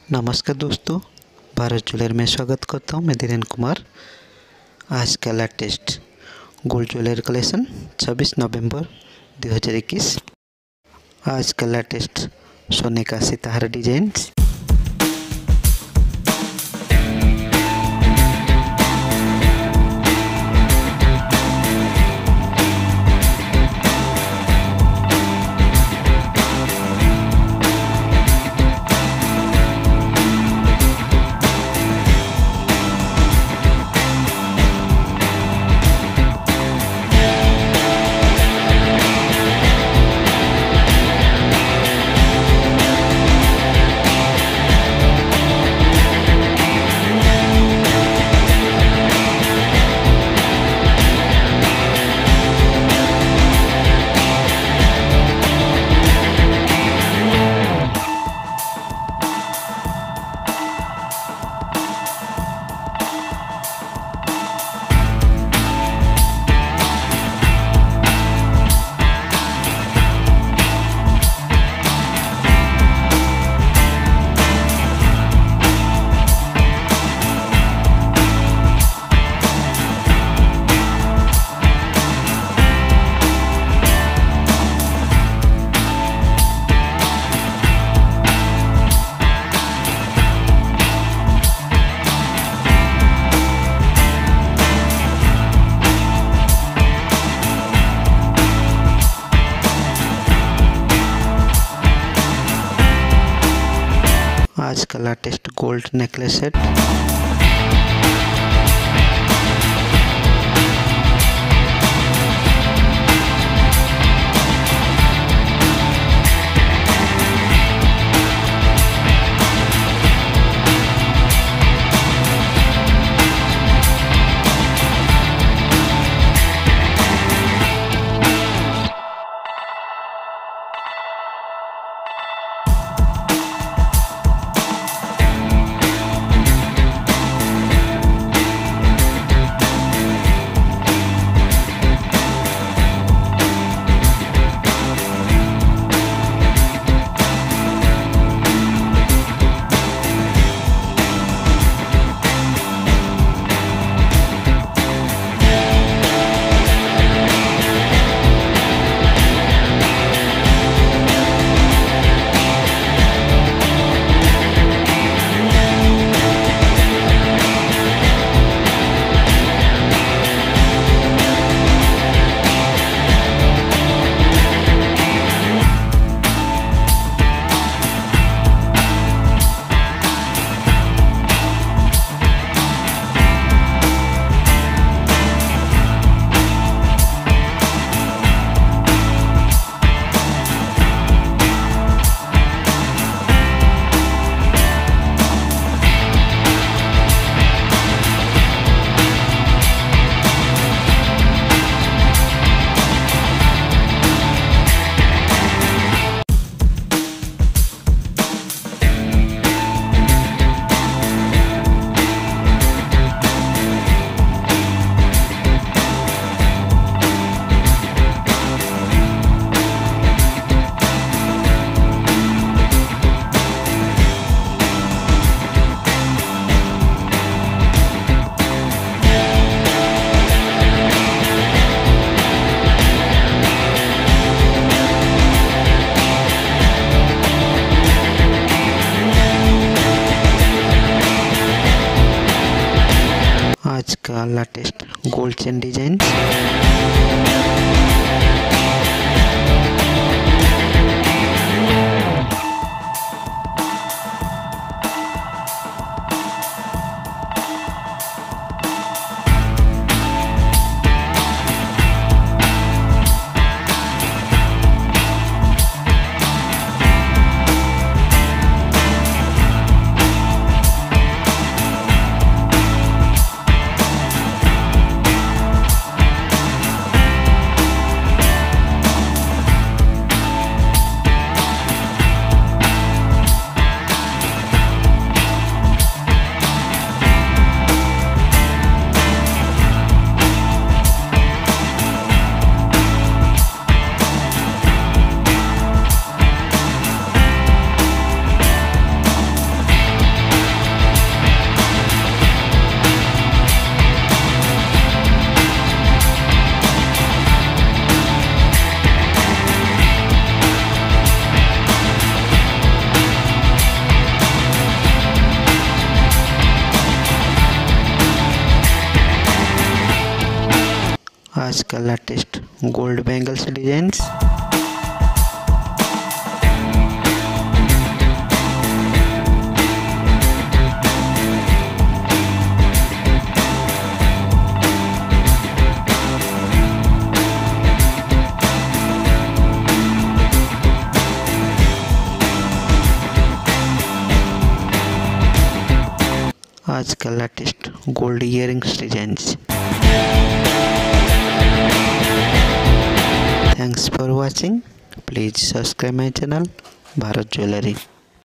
नमस्कार दोस्तों, भारत ज्वेलर में स्वागत करता हूँ। मैं धीरेन्द्र कुमार। आज का लेटेस्ट गोल्ड ज्वेलरी कलेक्शन 26 नवंबर 2021। आज का लेटेस्ट सोने का सितारा डिजाइन। आज का लेटेस्ट गोल्ड नेकलेस सेट। आज का लेटेस्ट गोल्ड चेन डिजाइन। आज का लेटेस्ट गोल्ड बैंगल्स डिजाइन्स। आज का latest gold earrings designs. Thanks for watching. Please subscribe my channel Bharat Jewellery.